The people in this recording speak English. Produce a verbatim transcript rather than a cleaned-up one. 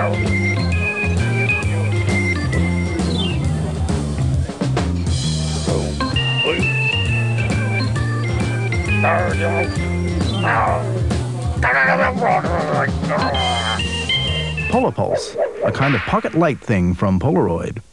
Polapulse, a kind of pocket light thing from Polaroid.